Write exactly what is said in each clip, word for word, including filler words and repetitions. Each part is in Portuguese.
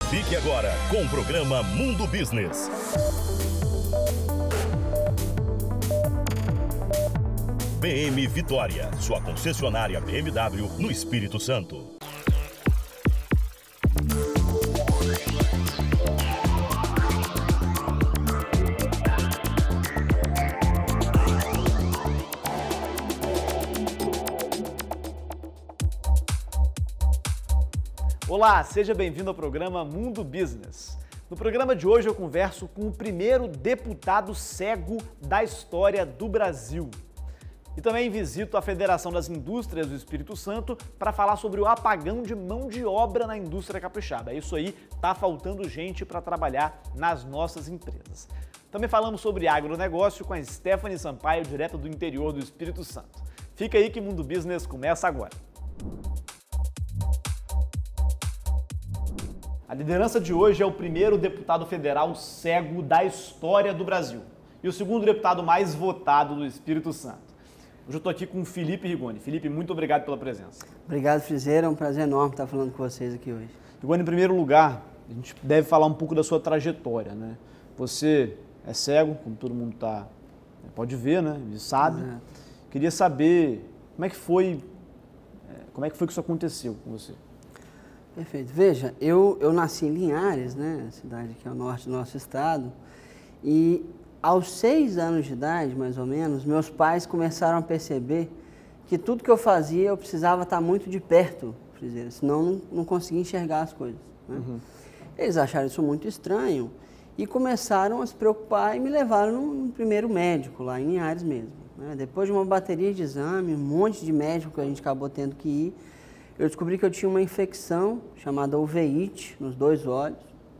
Fique agora com o programa Mundo Business. B M Vitória, sua concessionária B M W no Espírito Santo. Olá, seja bem-vindo ao programa Mundo Business. No programa de hoje eu converso com o primeiro deputado cego da história do Brasil. E também visito a Federação das Indústrias do Espírito Santo para falar sobre o apagão de mão de obra na indústria capixaba. É isso aí, tá faltando gente para trabalhar nas nossas empresas. Também falamos sobre agronegócio com a Stephanie Sampaio, direto do interior do Espírito Santo. Fica aí que Mundo Business começa agora. A liderança de hoje é o primeiro deputado federal cego da história do Brasil e o segundo deputado mais votado do Espírito Santo. Hoje eu estou aqui com o Felipe Rigoni. Felipe, muito obrigado pela presença. Obrigado, Frizeira. É um prazer enorme estar falando com vocês aqui hoje. Rigoni, em primeiro lugar, a gente deve falar um pouco da sua trajetória, né? Você é cego, como todo mundo tá, pode ver, né? E sabe. Exato. Queria saber como é que foi, como é que foi que isso aconteceu com você? Perfeito. Veja, eu, eu nasci em Linhares, né, cidade que é ao norte do nosso estado, e aos seis anos de idade, mais ou menos, meus pais começaram a perceber que tudo que eu fazia eu precisava estar muito de perto, senão não, não conseguia enxergar as coisas. Né? Uhum. Eles acharam isso muito estranho e começaram a se preocupar e me levaram no, no primeiro médico, lá em Linhares mesmo. Né? Depois de uma bateria de exame, um monte de médico que a gente acabou tendo que ir, eu descobri que eu tinha uma infecção chamada uveíte nos dois olhos.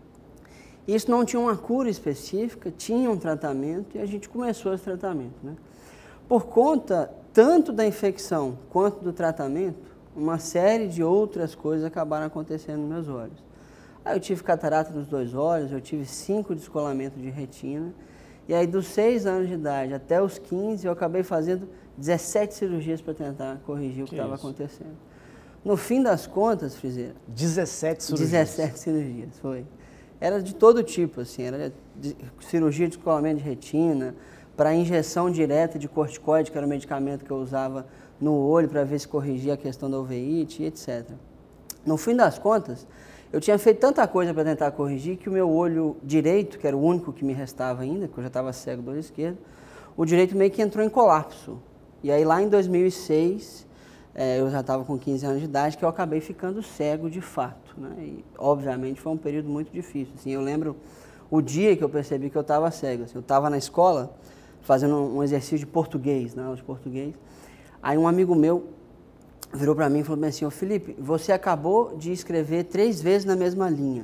Isso não tinha uma cura específica, tinha um tratamento e a gente começou esse tratamento. Né? Por conta tanto da infecção quanto do tratamento, uma série de outras coisas acabaram acontecendo nos meus olhos. Aí eu tive catarata nos dois olhos, eu tive cinco descolamentos de retina e aí dos seis anos de idade até os quinze eu acabei fazendo dezessete cirurgias para tentar corrigir o que estava acontecendo. No fim das contas, Frizeira... dezessete cirurgias? dezessete cirurgias, foi. Era de todo tipo, assim, era de cirurgia de descolamento de retina, para injeção direta de corticoide, que era o medicamento que eu usava no olho para ver se corrigia a questão da uveíte, etcétera. No fim das contas, eu tinha feito tanta coisa para tentar corrigir que o meu olho direito, que era o único que me restava ainda, porque eu já estava cego do olho esquerdo, o direito meio que entrou em colapso. E aí lá em dois mil e seis... É, eu já estava com quinze anos de idade, que eu acabei ficando cego de fato, né? E, obviamente, foi um período muito difícil. Assim, eu lembro o dia que eu percebi que eu estava cego. Assim, eu estava na escola fazendo um exercício de português, né, de português. Aí um amigo meu virou para mim e falou assim: ô Felipe, você acabou de escrever três vezes na mesma linha.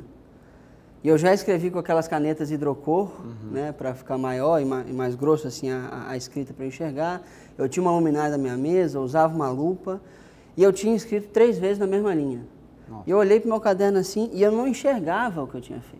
E eu já escrevi com aquelas canetas hidrocor, uhum. né, para ficar maior e mais, e mais grosso assim a, a escrita para enxergar. Eu tinha uma luminária na minha mesa, eu usava uma lupa e eu tinha escrito três vezes na mesma linha. Nossa. E eu olhei para o meu caderno assim e eu não enxergava o que eu tinha feito.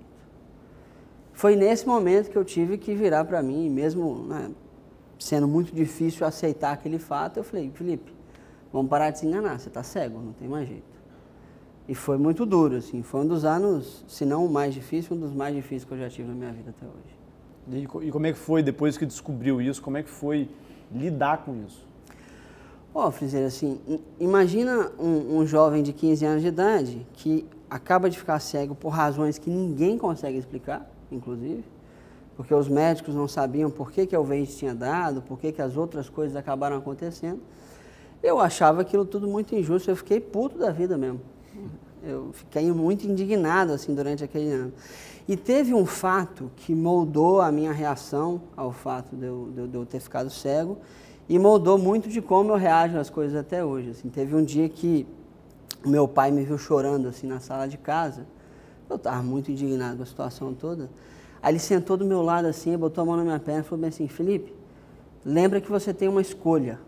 Foi nesse momento que eu tive que virar para mim, mesmo né, sendo muito difícil aceitar aquele fato, eu falei: Felipe, vamos parar de se enganar, você está cego, não tem mais jeito. E foi muito duro, assim, foi um dos anos, se não o mais difícil, um dos mais difíceis que eu já tive na minha vida até hoje. E, e como é que foi, depois que descobriu isso, como é que foi lidar com isso? Ó, oh, Frizeira, assim, imagina um, um jovem de quinze anos de idade que acaba de ficar cego por razões que ninguém consegue explicar, inclusive, porque os médicos não sabiam por que, que a uveíte tinha dado, por que, que as outras coisas acabaram acontecendo. Eu achava aquilo tudo muito injusto, eu fiquei puto da vida mesmo. Eu fiquei muito indignado assim, durante aquele ano. E teve um fato que moldou a minha reação ao fato de eu, de eu ter ficado cego e moldou muito de como eu reajo às coisas até hoje. Assim, teve um dia que o meu pai me viu chorando assim, na sala de casa. Eu estava muito indignado com a situação toda. Aí ele sentou do meu lado assim, botou a mão na minha perna e falou bem assim: Felipe, lembra que você tem uma escolha.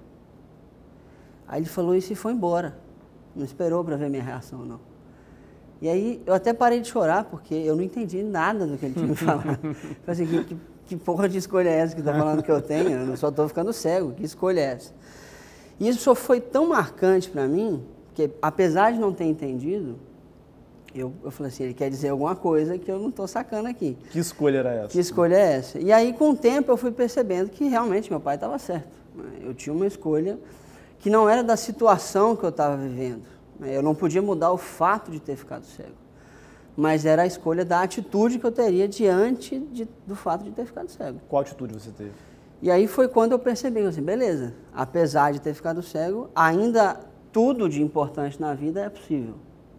Aí ele falou isso e foi embora. Não esperou para ver minha reação, não. E aí eu até parei de chorar, porque eu não entendi nada do que ele tinha me falado. Falei assim, que, que, que porra de escolha é essa que está falando que eu tenho? Eu só estou ficando cego, que escolha é essa? E isso só foi tão marcante para mim, que apesar de não ter entendido, Eu, eu falei assim, ele quer dizer alguma coisa que eu não estou sacando aqui. Que escolha era essa? Que escolha é essa? E aí, com o tempo, eu fui percebendo que realmente meu pai estava certo. Eu tinha uma escolha que não era da situação que eu estava vivendo. Eu não podia mudar o fato de ter ficado cego, mas era a escolha da atitude que eu teria diante de, do fato de ter ficado cego. Qual atitude você teve? E aí foi quando eu percebi, assim, beleza, apesar de ter ficado cego, ainda tudo de importante na vida é possível.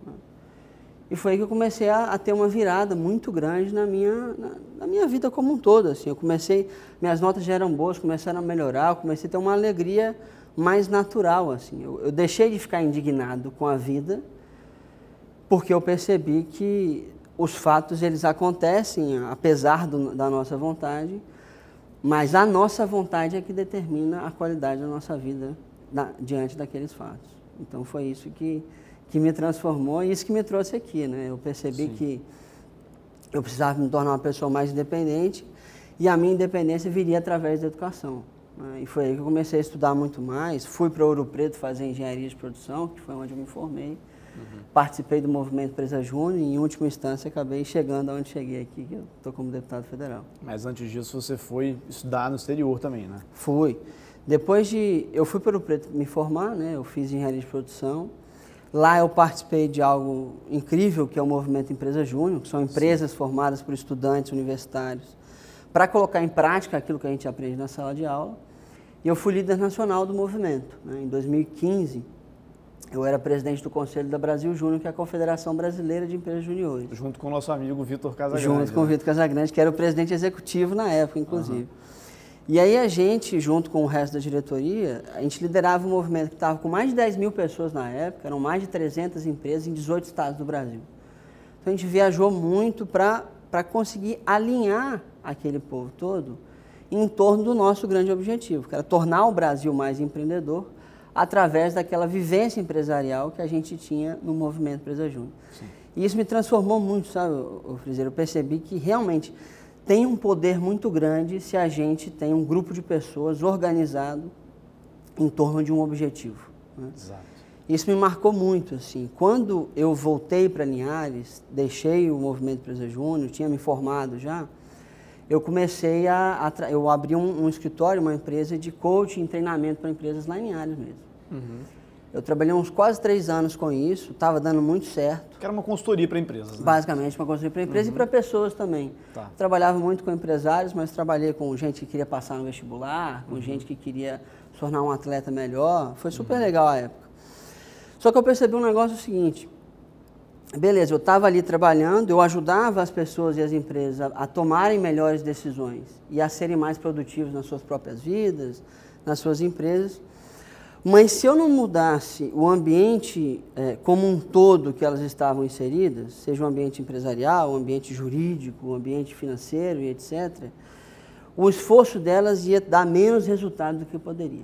E foi aí que eu comecei a, a ter uma virada muito grande na minha, na, na minha vida como um todo. Assim. Eu comecei, minhas notas já eram boas, começaram a melhorar, eu comecei a ter uma alegria mais natural. Assim. Eu, eu deixei de ficar indignado com a vida, porque eu percebi que os fatos eles acontecem apesar do, da nossa vontade, mas a nossa vontade é que determina a qualidade da nossa vida na, diante daqueles fatos. Então foi isso que... que me transformou e isso que me trouxe aqui, né? Eu percebi Sim. que eu precisava me tornar uma pessoa mais independente e a minha independência viria através da educação. Né? E foi aí que eu comecei a estudar muito mais, fui para Ouro Preto fazer engenharia de produção, que foi onde eu me formei, uhum. participei do movimento Empresa Júnior e em última instância acabei chegando aonde cheguei aqui, que eu estou como deputado federal. Mas antes disso você foi estudar no exterior também, né? Fui. Depois de... eu fui para Ouro Preto me formar, né? Eu fiz engenharia de produção. Lá eu participei de algo incrível, que é o Movimento Empresa Júnior, que são empresas Sim. formadas por estudantes universitários, para colocar em prática aquilo que a gente aprende na sala de aula. E eu fui líder nacional do movimento. Né? Em dois mil e quinze, eu era presidente do Conselho da Brasil Júnior, que é a Confederação Brasileira de Empresas Juniores. Junto com o nosso amigo Vitor Casagrande. Junto com o né? Vitor Casagrande, que era o presidente executivo na época, inclusive. Uhum. E aí a gente, junto com o resto da diretoria, a gente liderava um movimento que estava com mais de dez mil pessoas na época, eram mais de trezentas empresas em dezoito estados do Brasil. Então a gente viajou muito para para conseguir alinhar aquele povo todo em torno do nosso grande objetivo, que era tornar o Brasil mais empreendedor através daquela vivência empresarial que a gente tinha no movimento Empresa Júnior. Sim. E isso me transformou muito, sabe, Friseiro? Eu percebi que realmente tem um poder muito grande se a gente tem um grupo de pessoas organizado em torno de um objetivo. Né? Exato. Isso me marcou muito. Assim. Quando eu voltei para Linhares, deixei o Movimento Empresa Júnior, tinha me formado já, eu comecei a... a eu abri um, um escritório, uma empresa de coaching e treinamento para empresas lá em Linhares mesmo. Uhum. Eu trabalhei uns quase três anos com isso, estava dando muito certo. Que era uma consultoria para empresas, né? Basicamente, uma consultoria para empresas uhum. e para pessoas também. Tá. Trabalhava muito com empresários, mas trabalhei com gente que queria passar no vestibular, com uhum. gente que queria se tornar um atleta melhor. Foi super uhum. legal a época. Só que eu percebi um negócio seguinte. Beleza, eu estava ali trabalhando, eu ajudava as pessoas e as empresas a, a tomarem melhores decisões e a serem mais produtivos nas suas próprias vidas, nas suas empresas. Mas se eu não mudasse o ambiente é, como um todo que elas estavam inseridas, seja o um ambiente empresarial, o um ambiente jurídico, o um ambiente financeiro e etcétera, o esforço delas ia dar menos resultado do que poderia.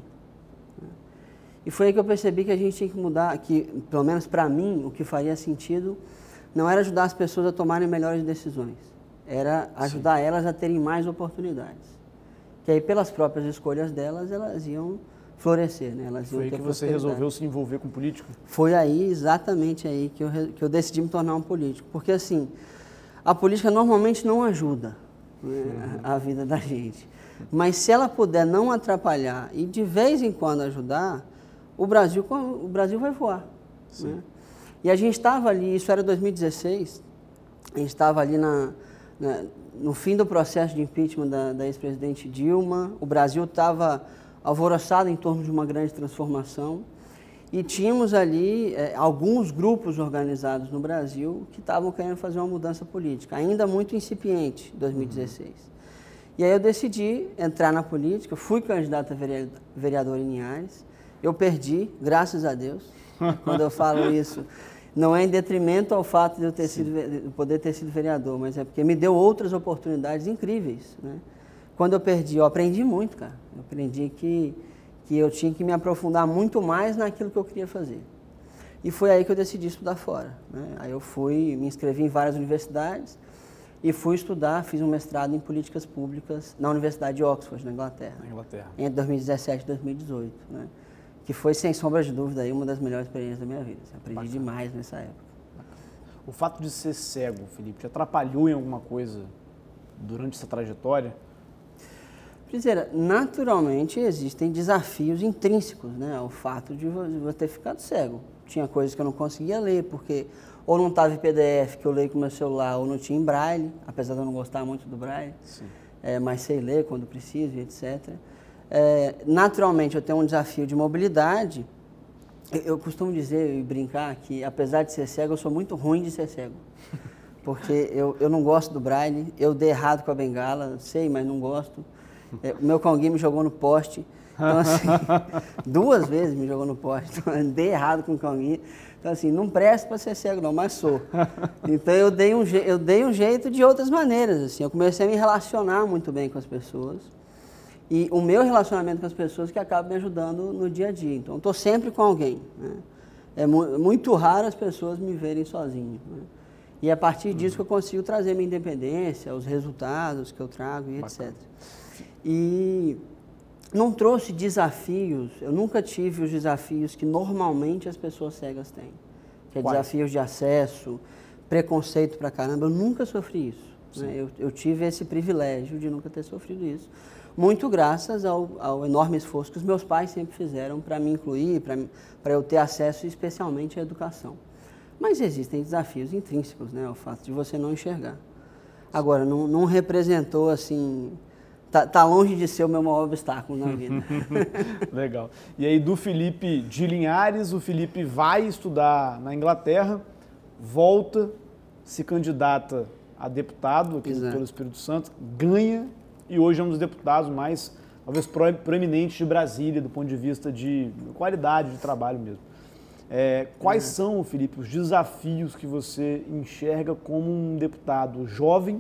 E foi aí que eu percebi que a gente tinha que mudar, que pelo menos para mim, o que faria sentido não era ajudar as pessoas a tomarem melhores decisões, era ajudar Sim. elas a terem mais oportunidades. Que aí pelas próprias escolhas delas, elas iam florescer, né? Elas Foi aí que você resolveu se envolver com político? Foi aí, exatamente aí, que eu, que eu decidi me tornar um político. Porque, assim, a política normalmente não ajuda né, uhum. a, a vida da gente. Mas se ela puder não atrapalhar e de vez em quando ajudar, o Brasil, o Brasil vai voar. Né? E a gente estava ali, isso era dois mil e dezesseis, a gente estava ali na, na, no fim do processo de impeachment da, da ex-presidente Dilma, o Brasil estava alvoroçado em torno de uma grande transformação e tínhamos ali é, alguns grupos organizados no Brasil que estavam querendo fazer uma mudança política, ainda muito incipiente em dois mil e dezesseis. Uhum. E aí eu decidi entrar na política, fui candidato a vereador em Linhares, eu perdi, graças a Deus, quando eu falo isso, não é em detrimento ao fato de eu ter sido, de poder ter sido vereador, mas é porque me deu outras oportunidades incríveis, né? Quando eu perdi, eu aprendi muito, cara. Eu aprendi que, que eu tinha que me aprofundar muito mais naquilo que eu queria fazer. E foi aí que eu decidi estudar fora. Né? Aí eu fui, me inscrevi em várias universidades e fui estudar, fiz um mestrado em políticas públicas na Universidade de Oxford, na Inglaterra. Na Inglaterra. Entre dois mil e dezessete e dois mil e dezoito. Né? Que foi, sem sombra de dúvida, aí, uma das melhores experiências da minha vida. Aprendi Bacana. demais nessa época. O fato de ser cego, Felipe, te atrapalhou em alguma coisa durante essa trajetória? Friseira, naturalmente existem desafios intrínsecos, né, ao fato de você ter ficado cego. Tinha coisas que eu não conseguia ler, porque ou não estava em P D F, que eu leio com o meu celular, ou não tinha em braille, apesar de eu não gostar muito do braille, é, mas sei ler quando preciso, etcétera. É, naturalmente eu tenho um desafio de mobilidade. Eu, eu costumo dizer e brincar que, apesar de ser cego, eu sou muito ruim de ser cego. Porque eu, eu não gosto do braille, eu dei errado com a bengala, sei, mas não gosto. É, o meu conguinho me jogou no poste, então assim, duas vezes me jogou no poste, então, dei errado com o conguinho. Então assim, não presto para ser cego não, mas sou. Então eu dei, um eu dei um jeito de outras maneiras, assim, eu comecei a me relacionar muito bem com as pessoas. E o meu relacionamento com as pessoas que acaba me ajudando no dia a dia. Então, estou sempre com alguém. Né? É mu muito raro as pessoas me verem sozinho. Né? E é a partir disso uhum. que eu consigo trazer minha independência, os resultados que eu trago e etcétera. E não trouxe desafios, eu nunca tive os desafios que normalmente as pessoas cegas têm. Que é Quais? Desafios de acesso, preconceito pra caramba. Eu nunca sofri isso. Né? Eu, eu tive esse privilégio de nunca ter sofrido isso. Muito graças ao, ao enorme esforço que os meus pais sempre fizeram para me incluir, para eu ter acesso especialmente à educação. Mas existem desafios intrínsecos, né? O fato de você não enxergar. Agora, não, não representou assim... Tá, tá longe de ser o meu maior obstáculo na vida. Legal. E aí do Felipe de Linhares, o Felipe vai estudar na Inglaterra, volta, se candidata a deputado aqui Exato. Pelo Espírito Santo, ganha... E hoje é um dos deputados mais, talvez, proeminentes de Brasília, do ponto de vista de qualidade de trabalho mesmo. É, quais é. são, Felipe, os desafios que você enxerga como um deputado jovem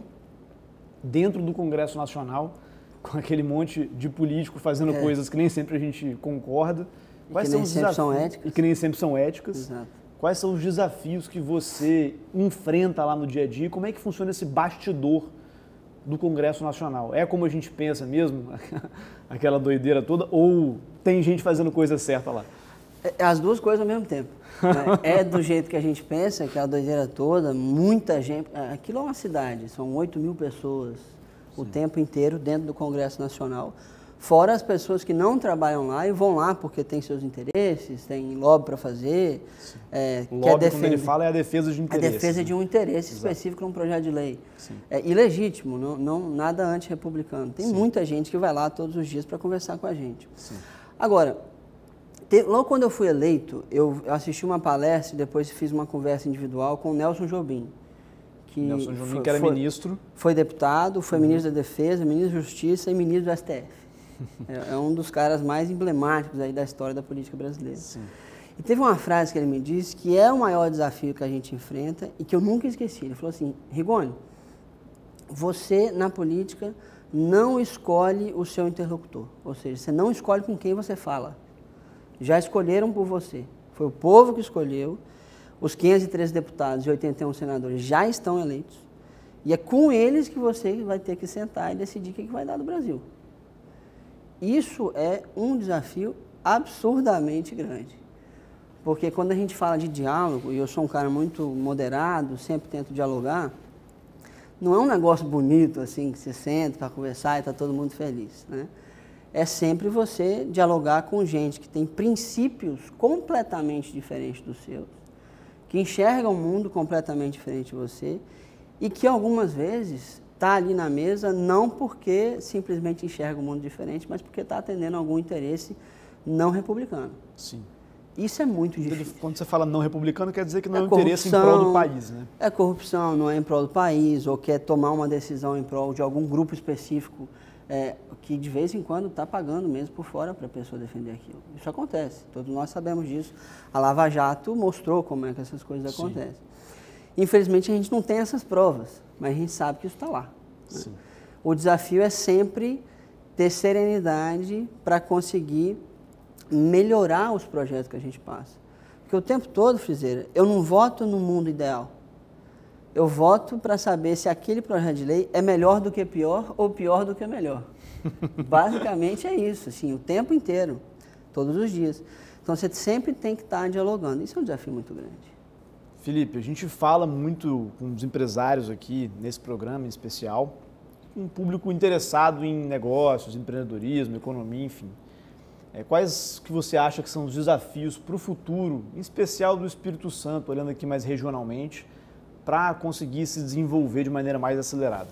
dentro do Congresso Nacional, com aquele monte de político fazendo é. coisas que nem sempre a gente concorda? Quais e que são nem os sempre desafios? são éticas. E que nem sempre são éticas. Exato. Quais são os desafios que você enfrenta lá no dia a dia? Como é que funciona esse bastidor do Congresso Nacional? É como a gente pensa mesmo, aquela doideira toda, ou tem gente fazendo coisa certa lá? As duas coisas ao mesmo tempo. Né? É do jeito que a gente pensa, aquela doideira toda, muita gente... Aquilo é uma cidade, são oito mil pessoas Sim. o tempo inteiro dentro do Congresso Nacional, fora as pessoas que não trabalham lá e vão lá porque têm seus interesses, têm lobby para fazer. É, o quer lobby, defender, quando ele fala, é a defesa de interesse. A defesa né? de um interesse Exato. específico num projeto de lei. É ilegítimo, não, não, nada anti-republicano. Tem Sim. muita gente que vai lá todos os dias para conversar com a gente. Sim. Agora, te, logo quando eu fui eleito, eu assisti uma palestra e depois fiz uma conversa individual com o Nelson Jobim. Que Nelson Jobim, foi, que era foi, ministro. Foi deputado, foi uhum. ministro da Defesa, ministro da Justiça e ministro do S T F. É, é um dos caras mais emblemáticos aí da história da política brasileira. Sim. E teve uma frase que ele me disse que é o maior desafio que a gente enfrenta e que eu nunca esqueci. Ele falou assim: Rigoni, você na política não escolhe o seu interlocutor, ou seja, você não escolhe com quem você fala. Já escolheram por você. Foi o povo que escolheu. Os quinhentos e treze deputados e oitenta e um senadores já estão eleitos. E é com eles que você vai ter que sentar e decidir o que vai dar do Brasil. Isso é um desafio absurdamente grande. Porque quando a gente fala de diálogo, e eu sou um cara muito moderado, sempre tento dialogar, não é um negócio bonito, assim, que você senta para conversar e está todo mundo feliz, né? É sempre você dialogar com gente que tem princípios completamente diferentes dos seus, que enxerga um mundo completamente diferente de você e que algumas vezes está ali na mesa não porque simplesmente enxerga um mundo diferente, mas porque está atendendo a algum interesse não republicano. Sim. Isso é muito difícil. Quando você fala não republicano, quer dizer que não é, é um interesse em prol do país, né? É corrupção, não é em prol do país, ou quer tomar uma decisão em prol de algum grupo específico, é, que de vez em quando está pagando mesmo por fora para a pessoa defender aquilo. Isso acontece, todos nós sabemos disso. A Lava Jato mostrou como é que essas coisas Sim. acontecem. Infelizmente a gente não tem essas provas, mas a gente sabe que isso está lá. Né? O desafio é sempre ter serenidade para conseguir melhorar os projetos que a gente passa. Porque o tempo todo, Friseira, eu não voto no mundo ideal. Eu voto para saber se aquele projeto de lei é melhor do que pior ou pior do que melhor. Basicamente é isso, assim, o tempo inteiro, todos os dias. Então você sempre tem que estar dialogando. Isso é um desafio muito grande. Felipe, a gente fala muito com os empresários aqui nesse programa em especial, um público interessado em negócios, empreendedorismo, economia, enfim. É, quais que você acha que são os desafios para o futuro, em especial do Espírito Santo, olhando aqui mais regionalmente, para conseguir se desenvolver de maneira mais acelerada?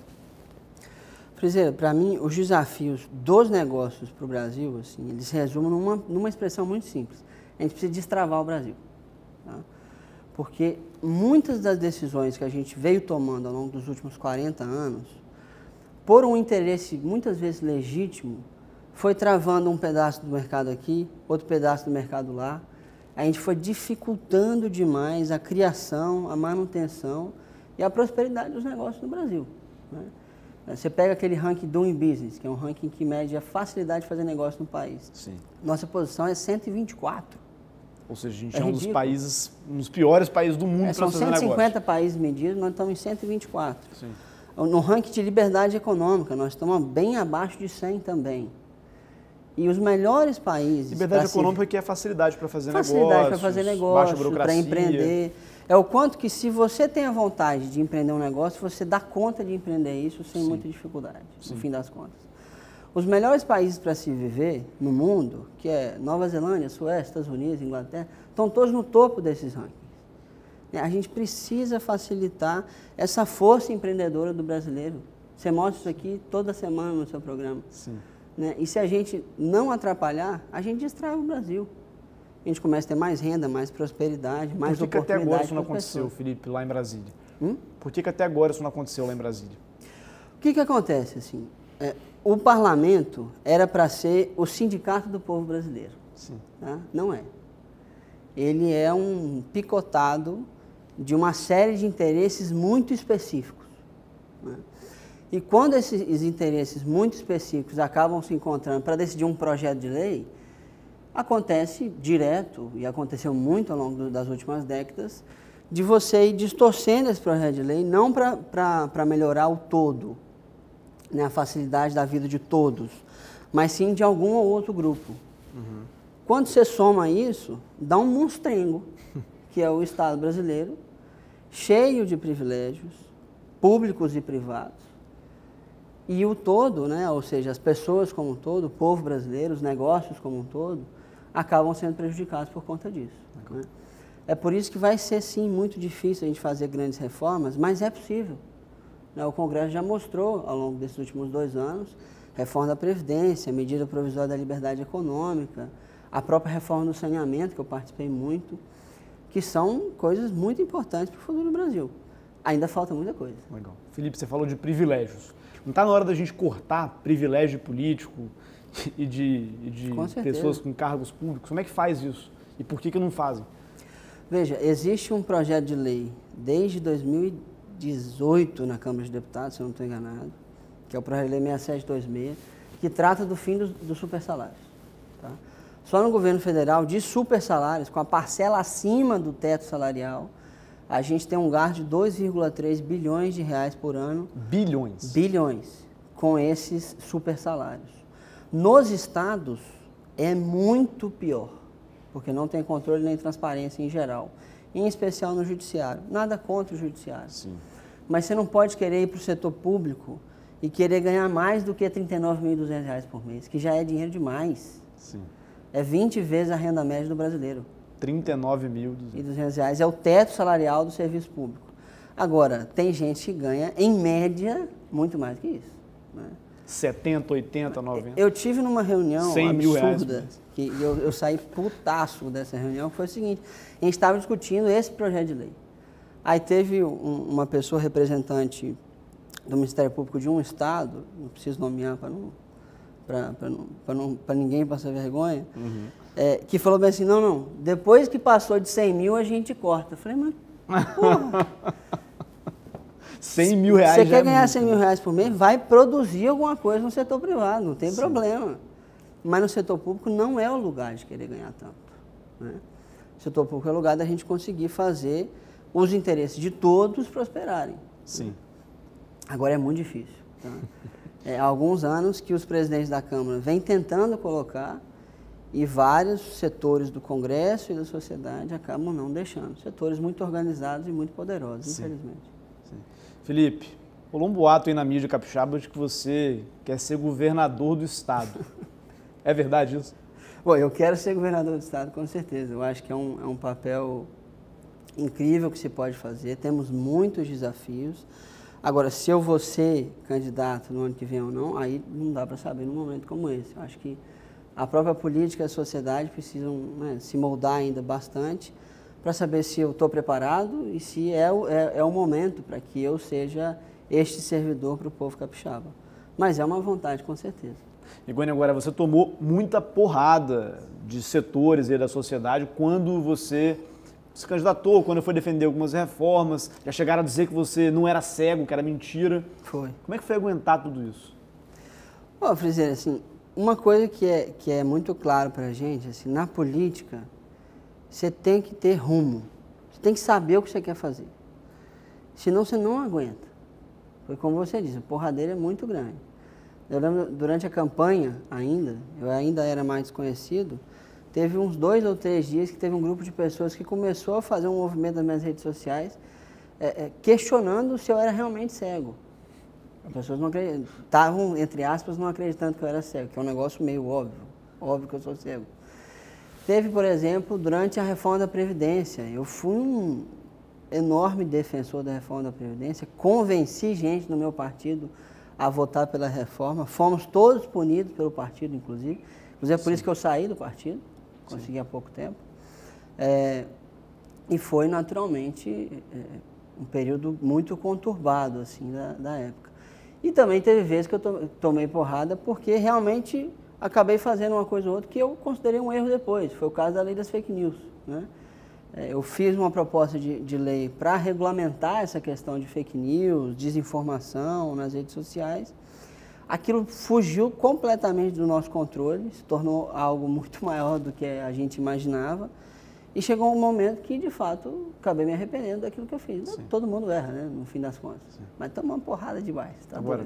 Friseira, para mim, os desafios dos negócios para o Brasil, assim, eles se resumem numa, numa expressão muito simples. A gente precisa destravar o Brasil. Tá? Porque muitas das decisões que a gente veio tomando ao longo dos últimos quarenta anos, por um interesse muitas vezes legítimo, foi travando um pedaço do mercado aqui, outro pedaço do mercado lá. A gente foi dificultando demais a criação, a manutenção e a prosperidade dos negócios no Brasil. Né? Você pega aquele ranking Doing Business, que é um ranking que mede a facilidade de fazer negócio no país. Sim. Nossa posição é cento e vinte e quatro. Ou seja, a gente é, é um dos países, um dos piores países do mundo é, para fazer negócio. São cento e cinquenta países medidos, nós estamos em cento e vinte e quatro. Sim. No ranking de liberdade econômica, nós estamos bem abaixo de cem também. E os melhores países... Liberdade econômica se... que é facilidade para fazer facilidade negócios, para fazer negócio, para empreender. É o quanto que se você tem a vontade de empreender um negócio, você dá conta de empreender isso sem Sim. muita dificuldade, Sim. no fim das contas. Os melhores países para se viver no mundo, que é Nova Zelândia, Suécia, Estados Unidos, Inglaterra, estão todos no topo desses rankings. A gente precisa facilitar essa força empreendedora do brasileiro. Você mostra isso aqui toda semana no seu programa. Sim. Né? E se a gente não atrapalhar, a gente distrai o Brasil. A gente começa a ter mais renda, mais prosperidade, mais oportunidade. Por que, que até agora isso não aconteceu, Felipe, lá em Brasília? Hum? Por que, que até agora isso não aconteceu lá em Brasília? O que, que acontece? Assim, é, o parlamento era para ser o sindicato do povo brasileiro. Sim. Tá? Não é. Ele é um picotado de uma série de interesses muito específicos. Né? E quando esses interesses muito específicos acabam se encontrando para decidir um projeto de lei, acontece direto, e aconteceu muito ao longo do, das últimas décadas, de você ir distorcendo esse projeto de lei, não para melhorar o todo, né, a facilidade da vida de todos, mas sim de algum ou outro grupo. Uhum. Quando você soma isso, dá um monstrengo, que é o Estado brasileiro, cheio de privilégios, públicos e privados, e o todo, né, ou seja, as pessoas como um todo, o povo brasileiro, os negócios como um todo, acabam sendo prejudicados por conta disso. Né? É por isso que vai ser, sim, muito difícil a gente fazer grandes reformas, mas é possível. Né? O Congresso já mostrou, ao longo desses últimos dois anos, reforma da Previdência, medida provisória da liberdade econômica, a própria reforma do saneamento, que eu participei muito, que são coisas muito importantes para o futuro do Brasil. Ainda falta muita coisa. Legal. Felipe, você falou de privilégios. Não está na hora da gente cortar privilégio político e de, e de com pessoas com cargos públicos? Como é que faz isso? E por que que não fazem? Veja, existe um projeto de lei desde dois mil e dezoito na Câmara de Deputados, se eu não estou enganado, que é o projeto de lei seis sete dois seis, que trata do fim dos do super salários. Tá? Só no governo federal, de super salários, com a parcela acima do teto salarial, a gente tem um gasto de dois vírgula três bilhões de reais por ano. Bilhões? Bilhões, com esses super salários. Nos estados, é muito pior, porque não tem controle nem transparência em geral, em especial no judiciário. Nada contra o judiciário. Sim. Mas você não pode querer ir para o setor público e querer ganhar mais do que trinta e nove mil e duzentos reais por mês, que já é dinheiro demais. Sim. É vinte vezes a renda média do brasileiro. trinta e nove mil e duzentos reais é o teto salarial do serviço público. Agora, tem gente que ganha, em média, muito mais que isso. Né? setenta, oitenta, noventa? Eu tive numa reunião cem mil absurda, reais, que eu, eu saí putaço dessa reunião, que foi o seguinte, a gente estava discutindo esse projeto de lei. Aí teve um, uma pessoa representante do Ministério Público de um estado, não preciso nomear para não, para não, para não, para ninguém passar vergonha, uhum. é, que falou bem assim, não, não, depois que passou de cem mil a gente corta. Eu falei, mas porra... cem mil reais. Você quer é ganhar muito, cem mil reais por mês? Vai produzir alguma coisa no setor privado, não tem Sim. problema. Mas no setor público não é o lugar de querer ganhar tanto. Né? O setor público é o lugar da gente conseguir fazer os interesses de todos prosperarem. Sim. Agora é muito difícil. Tá? É, há alguns anos que os presidentes da Câmara vêm tentando colocar E vários setores do Congresso e da sociedade acabam não deixando. Setores muito organizados e muito poderosos, Sim. infelizmente. Sim. Felipe, rolou um boato aí na mídia capixaba de que você quer ser governador do estado. É verdade isso? Bom, eu quero ser governador do estado, com certeza. Eu acho que é um, é um papel incrível que se pode fazer. Temos muitos desafios. Agora, se eu vou ser candidato no ano que vem ou não, aí não dá para saber num momento como esse. Eu acho que a própria política e a sociedade precisam, né, se moldar ainda bastante para saber se eu estou preparado e se é o, é, é o momento para que eu seja este servidor para o povo capixaba. Mas é uma vontade, com certeza. E, Goiânia, agora você tomou muita porrada de setores aí da sociedade quando você se candidatou, quando foi defender algumas reformas, já chegaram a dizer que você não era cego, que era mentira. Foi. Como é que foi aguentar tudo isso? Ó, Friseira, assim, uma coisa que é, que é muito claro para a gente, assim, na política, você tem que ter rumo, você tem que saber o que você quer fazer, senão você não aguenta. Foi como você disse, a porradeira é muito grande. Eu lembro, durante a campanha ainda, eu ainda era mais desconhecido, teve uns dois ou três dias que teve um grupo de pessoas que começou a fazer um movimento nas minhas redes sociais, é, é, questionando se eu era realmente cego. As pessoas não acreditavam, estavam, entre aspas, não acreditando que eu era cego, que é um negócio meio óbvio, óbvio que eu sou cego. Teve, por exemplo, durante a reforma da Previdência, eu fui um enorme defensor da reforma da Previdência, convenci gente no meu partido a votar pela reforma, fomos todos punidos pelo partido, inclusive, inclusive é por Sim. isso que eu saí do partido, consegui Sim. há pouco tempo, é, e foi naturalmente é, um período muito conturbado assim, da, da época. E também teve vezes que eu to tomei porrada porque realmente acabei fazendo uma coisa ou outra que eu considerei um erro depois. Foi o caso da lei das fake news, né? Eu fiz uma proposta de, de lei para regulamentar essa questão de fake news, desinformação nas redes sociais. Aquilo fugiu completamente do nosso controle, se tornou algo muito maior do que a gente imaginava. E chegou um momento que, de fato, acabei me arrependendo daquilo que eu fiz. Sim. Todo mundo erra, né, no fim das contas. Sim. Mas tomou uma porrada demais. Tá Agora,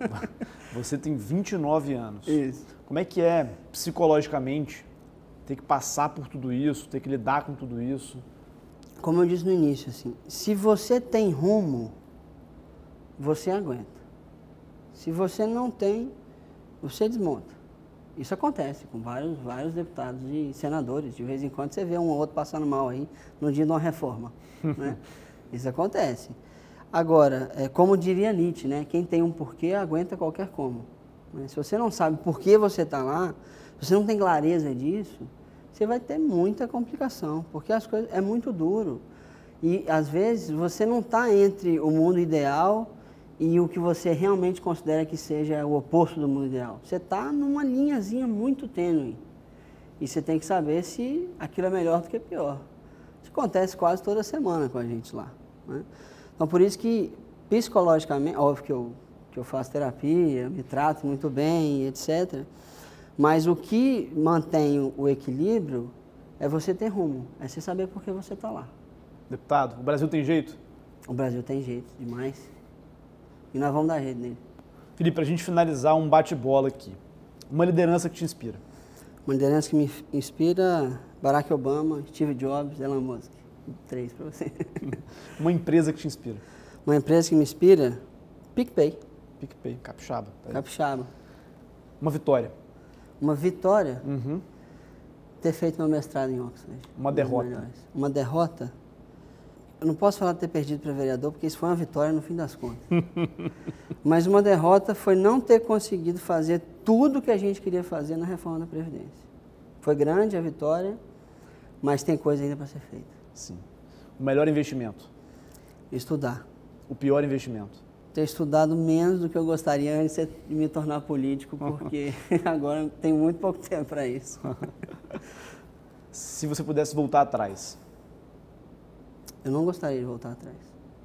você tem vinte e nove anos. Isso. Como é que é, psicologicamente, ter que passar por tudo isso, ter que lidar com tudo isso? Como eu disse no início, assim, se você tem rumo, você aguenta. Se você não tem, você desmonta. Isso acontece com vários, vários deputados e senadores. De vez em quando você vê um ou outro passando mal aí no dia de uma reforma. Né? Isso acontece. Agora, é, como diria Nietzsche, né? Quem tem um porquê aguenta qualquer como. Né? Se você não sabe por que você está lá, se você não tem clareza disso, você vai ter muita complicação, porque as coisas é muito duro. E, às vezes, você não está entre o mundo ideal e o que você realmente considera que seja o oposto do mundo ideal. Você está numa linhazinha muito tênue. E você tem que saber se aquilo é melhor do que pior. Isso acontece quase toda semana com a gente lá. Né? Então, por isso que, psicologicamente, óbvio que eu, que eu faço terapia, me trato muito bem, etcétera. Mas o que mantém o equilíbrio é você ter rumo, é você saber por que você está lá. Deputado, o Brasil tem jeito? O Brasil tem jeito, demais. E nós vamos dar jeito nele. Felipe, para a gente finalizar um bate-bola aqui, uma liderança que te inspira? Uma liderança que me inspira, Barack Obama, Steve Jobs, Elon Musk. Três para você. Uma empresa que te inspira? Uma empresa que me inspira, PicPay. PicPay, capixaba. Tá, capixaba. Uma vitória? Uma vitória? Uhum. Ter feito meu mestrado em Oxford. Uma derrota? Uma derrota? Eu não posso falar de ter perdido para vereador, porque isso foi uma vitória no fim das contas. Mas uma derrota foi não ter conseguido fazer tudo que a gente queria fazer na reforma da Previdência. Foi grande a vitória, mas tem coisa ainda para ser feita. Sim. O melhor investimento? Estudar. O pior investimento? Ter estudado menos do que eu gostaria antes de me tornar político, porque agora tenho muito pouco tempo para isso. Se você pudesse voltar atrás? Eu não gostaria de voltar atrás.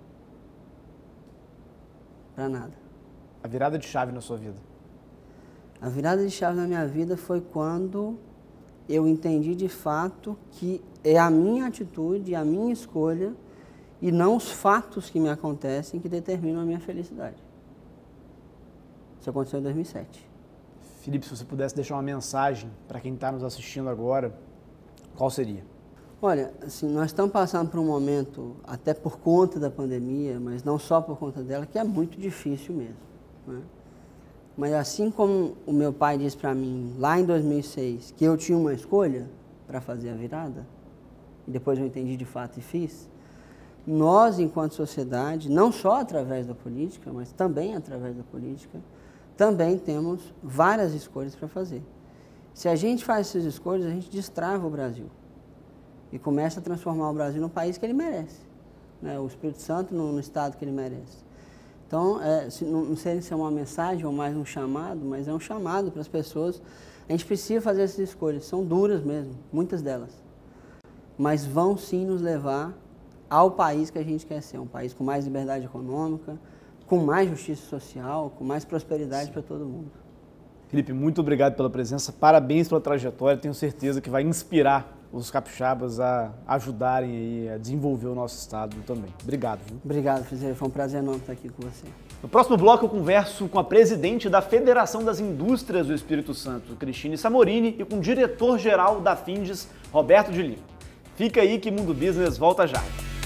Para nada. A virada de chave na sua vida? A virada de chave na minha vida foi quando eu entendi de fato que é a minha atitude, a minha escolha e não os fatos que me acontecem que determinam a minha felicidade. Isso aconteceu em dois mil e sete. Felipe, se você pudesse deixar uma mensagem para quem está nos assistindo agora, qual seria? Olha, assim, nós estamos passando por um momento, até por conta da pandemia, mas não só por conta dela, que é muito difícil mesmo, né? Mas assim como o meu pai disse para mim, lá em dois mil e seis, que eu tinha uma escolha para fazer a virada, e depois eu entendi de fato e fiz, nós, enquanto sociedade, não só através da política, mas também através da política, também temos várias escolhas para fazer. Se a gente faz essas escolhas, a gente destrava o Brasil e começa a transformar o Brasil no país que ele merece, né? O Espírito Santo no, no estado que ele merece. Então, é, se, não, não sei se é uma mensagem ou mais um chamado, mas é um chamado para as pessoas. A gente precisa fazer essas escolhas, são duras mesmo, muitas delas, mas vão sim nos levar ao país que a gente quer ser, um país com mais liberdade econômica, com mais justiça social, com mais prosperidade para todo mundo. Felipe, muito obrigado pela presença, parabéns pela trajetória, tenho certeza que vai inspirar os capixabas a ajudarem aí a desenvolver o nosso estado também. Obrigado. Viu? Obrigado, Frizeiro, foi um prazer enorme estar aqui com você. No próximo bloco eu converso com a presidente da Federação das Indústrias do Espírito Santo, Cristine Samorini, e com o diretor-geral da Findes, Roberto de Lima. Fica aí que Mundo Business volta já.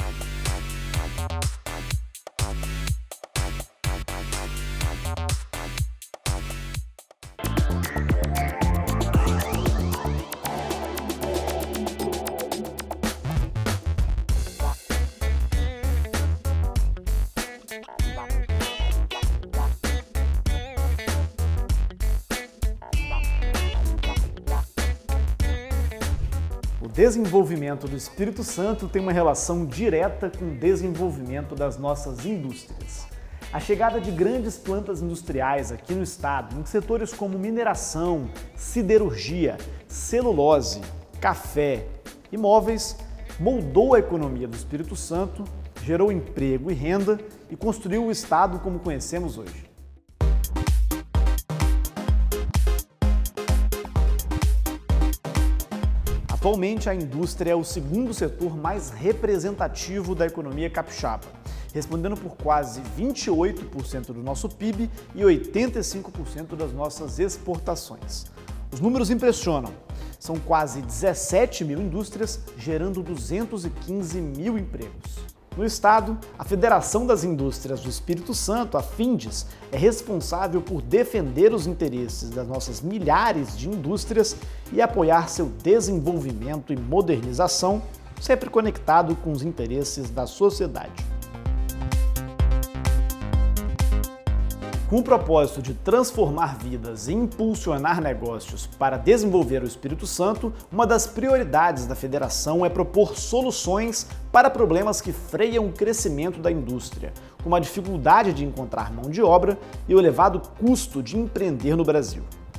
O desenvolvimento do Espírito Santo tem uma relação direta com o desenvolvimento das nossas indústrias. A chegada de grandes plantas industriais aqui no estado, em setores como mineração, siderurgia, celulose, café e móveis, moldou a economia do Espírito Santo, gerou emprego e renda e construiu o estado como conhecemos hoje. Atualmente, a indústria é o segundo setor mais representativo da economia capixaba, respondendo por quase vinte e oito por cento do nosso P I B e oitenta e cinco por cento das nossas exportações. Os números impressionam. São quase dezessete mil indústrias, gerando duzentos e quinze mil empregos. No estado, a Federação das Indústrias do Espírito Santo, a Findes, é responsável por defender os interesses das nossas milhares de indústrias e apoiar seu desenvolvimento e modernização, sempre conectado com os interesses da sociedade. Com o propósito de transformar vidas e impulsionar negócios para desenvolver o Espírito Santo, uma das prioridades da Federação é propor soluções para problemas que freiam o crescimento da indústria, como a dificuldade de encontrar mão de obra e o elevado custo de empreender no Brasil.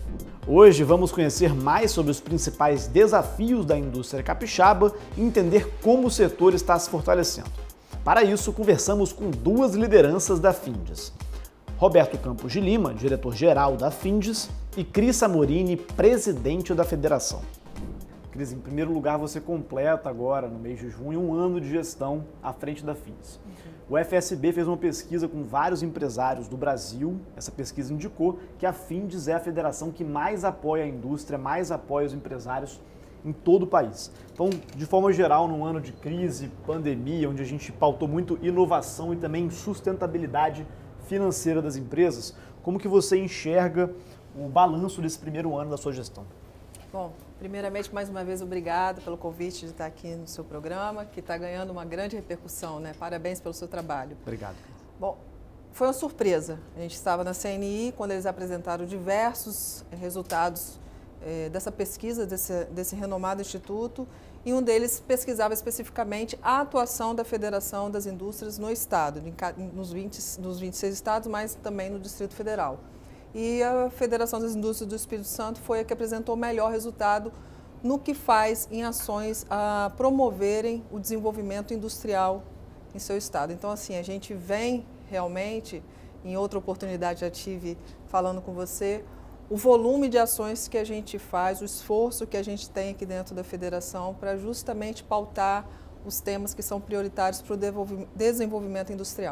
Hoje vamos conhecer mais sobre os principais desafios da indústria capixaba e entender como o setor está se fortalecendo. Para isso, conversamos com duas lideranças da Findes. Roberto Campos de Lima, diretor-geral da Findes, e Cris Samorini, presidente da federação. Cris, em primeiro lugar, você completa agora, no mês de junho, um ano de gestão à frente da Findes. O F S B fez uma pesquisa com vários empresários do Brasil. Essa pesquisa indicou que a Findes é a federação que mais apoia a indústria, mais apoia os empresários em todo o país. Então, de forma geral, num ano de crise, pandemia, onde a gente pautou muito inovação e também sustentabilidade financeira das empresas, como que você enxerga o balanço desse primeiro ano da sua gestão? Bom, primeiramente, mais uma vez, obrigado pelo convite de estar aqui no seu programa, que está ganhando uma grande repercussão, né? Parabéns pelo seu trabalho. Obrigado. Bom, foi uma surpresa. A gente estava na C N I quando eles apresentaram diversos resultados eh, dessa pesquisa, desse, desse renomado instituto, e um deles pesquisava especificamente a atuação da Federação das Indústrias no Estado, nos, vinte, nos vinte e seis estados, mas também no Distrito Federal. E a Federação das Indústrias do Espírito Santo foi a que apresentou o melhor resultado no que faz em ações a promoverem o desenvolvimento industrial em seu estado. Então, assim, a gente vem realmente, em outra oportunidade já tive falando com você, o volume de ações que a gente faz, o esforço que a gente tem aqui dentro da federação para justamente pautar os temas que são prioritários para o desenvolvimento industrial.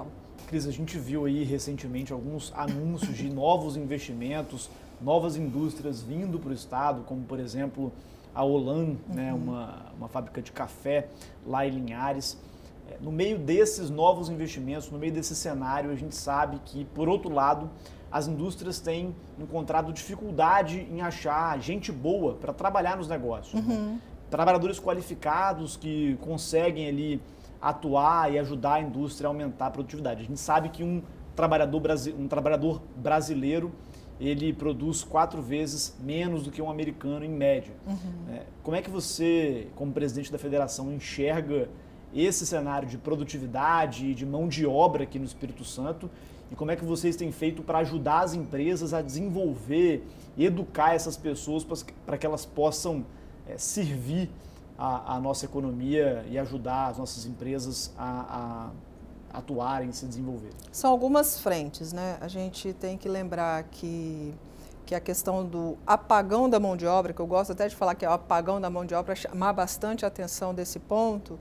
Cris, a gente viu aí recentemente alguns anúncios de novos investimentos, novas indústrias vindo para o estado, como por exemplo a Olan, uhum. né, uma, uma fábrica de café lá em Linhares. No meio desses novos investimentos, no meio desse cenário, a gente sabe que, por outro lado, as indústrias têm encontrado dificuldade em achar gente boa para trabalhar nos negócios. Uhum. Né? Trabalhadores qualificados que conseguem ali atuar e ajudar a indústria a aumentar a produtividade. A gente sabe que um trabalhador, um trabalhador brasileiro, ele produz quatro vezes menos do que um americano em média. Uhum. É, como é que você, como presidente da federação, enxerga esse cenário de produtividade e de mão de obra aqui no Espírito Santo e como é que vocês têm feito para ajudar as empresas a desenvolver e educar essas pessoas para que elas possam é, servir a, a nossa economia e ajudar as nossas empresas a, a atuarem e se desenvolverem? São algumas frentes, né? A gente tem que lembrar que, que a questão do apagão da mão de obra, que eu gosto até de falar que é o apagão da mão de obra, chamar bastante a atenção desse ponto.